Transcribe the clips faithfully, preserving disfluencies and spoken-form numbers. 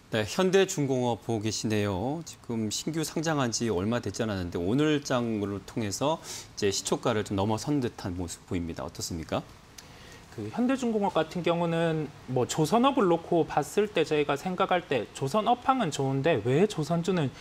네, 현대중공업 보고 계시네요. 지금 신규 상장한 지 얼마 되지 않았는데 오늘 장을 통해서 이제 시초가를 좀 넘어선 듯한 모습 보입니다. 어떻습니까? 그 현대중공업 같은 경우는 뭐 조선업을 놓고 봤을 때 저희가 생각할 때 조선업황은 좋은데 왜 조선주는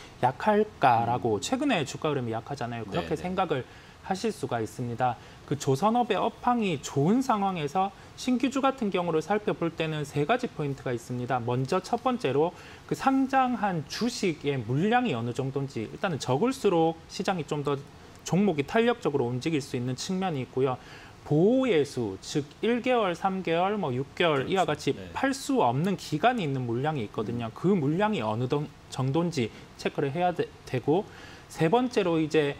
약할까라고 최근에 주가 흐름이 약하잖아요. 그렇게 네네. 생각을 하실 수가 있습니다. 그 조선업의 업황이 좋은 상황에서 신규주 같은 경우를 살펴볼 때는 세 가지 포인트가 있습니다. 먼저 첫 번째로 그 상장한 주식의 물량이 어느 정도인지 일단은 적을수록 시장이 좀 더 종목이 탄력적으로 움직일 수 있는 측면이 있고요. 보호예수, 즉 일 개월, 삼 개월, 뭐 육 개월 이와 같이 네. 팔 수 없는 기간이 있는 물량이 있거든요. 그 물량이 어느 정도인지 체크를 해야 되, 되고 세 번째로 이제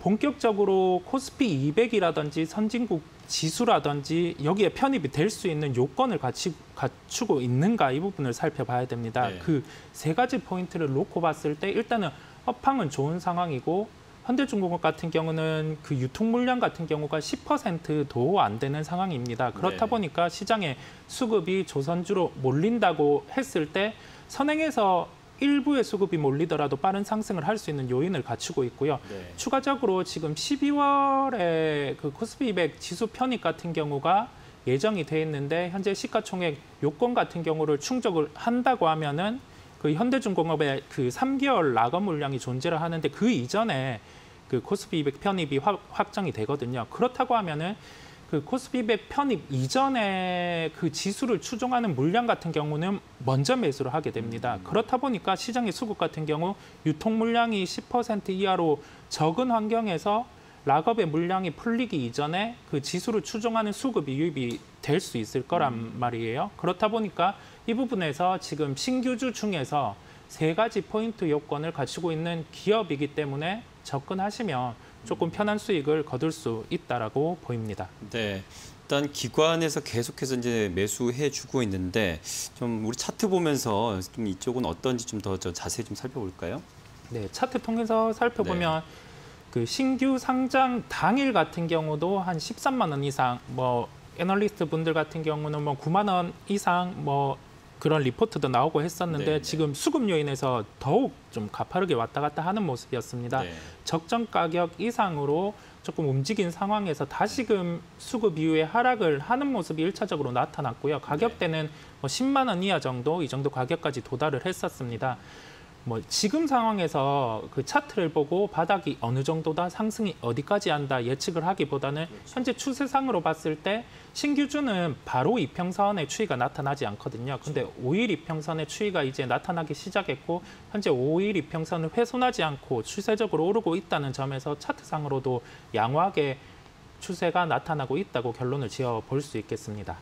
본격적으로 코스피 이백이라든지 선진국 지수라든지 여기에 편입이 될 수 있는 요건을 갖추, 갖추고 있는가 이 부분을 살펴봐야 됩니다. 네. 그 세 가지 포인트를 놓고 봤을 때 일단은 업황은 좋은 상황이고 현대중공업 같은 경우는 그 유통 물량 같은 경우가 십 퍼센트도 안 되는 상황입니다. 그렇다 네. 보니까 시장의 수급이 조선주로 몰린다고 했을 때 선행에서 일부의 수급이 몰리더라도 빠른 상승을 할 수 있는 요인을 갖추고 있고요. 네. 추가적으로 지금 십이월에 그 코스피 이백 지수 편입 같은 경우가 예정이 돼 있는데 현재 시가총액 요건 같은 경우를 충족을 한다고 하면은 그 현대중공업의 그 삼 개월 락업 물량이 존재를 하는데 그 이전에 그 코스피 이백 편입이 확, 확정이 되거든요. 그렇다고 하면은 그 코스피 이백 편입 이전에 그 지수를 추종하는 물량 같은 경우는 먼저 매수를 하게 됩니다. 음. 그렇다 보니까 시장의 수급 같은 경우 유통 물량이 십 퍼센트 이하로 적은 환경에서 락업의 물량이 풀리기 이전에 그 지수를 추종하는 수급이 유입이 될 수 있을 거란 음. 말이에요. 그렇다 보니까 이 부분에서 지금 신규주 중에서 세 가지 포인트 요건을 갖추고 있는 기업이기 때문에 접근하시면 조금 편한 수익을 거둘 수 있다라고 보입니다. 네. 일단 기관에서 계속해서 이제 매수해 주고 있는데 좀 우리 차트 보면서 좀 이쪽은 어떤지 좀 더 자세히 좀 살펴볼까요? 네, 차트 통해서 살펴보면 네. 그 신규 상장 당일 같은 경우도 한 십삼만 원 이상, 뭐 애널리스트 분들 같은 경우는 뭐 구만 원 이상 뭐 그런 리포트도 나오고 했었는데 네네. 지금 수급 요인에서 더욱 좀 가파르게 왔다 갔다 하는 모습이었습니다. 네. 적정 가격 이상으로 조금 움직인 상황에서 다시금 수급 이후에 하락을 하는 모습이 일차적으로 나타났고요. 가격대는 뭐 십만 원 이하 정도, 이 정도 가격까지 도달을 했었습니다. 뭐 지금 상황에서 그 차트를 보고 바닥이 어느 정도다, 상승이 어디까지 한다 예측을 하기보다는 현재 추세상으로 봤을 때 신규주는 바로 이평선의 추이가 나타나지 않거든요. 근데 오 일 이평선의 추이가 이제 나타나기 시작했고 현재 오 일 이평선을 훼손하지 않고 추세적으로 오르고 있다는 점에서 차트상으로도 양호하게 추세가 나타나고 있다고 결론을 지어 볼 수 있겠습니다.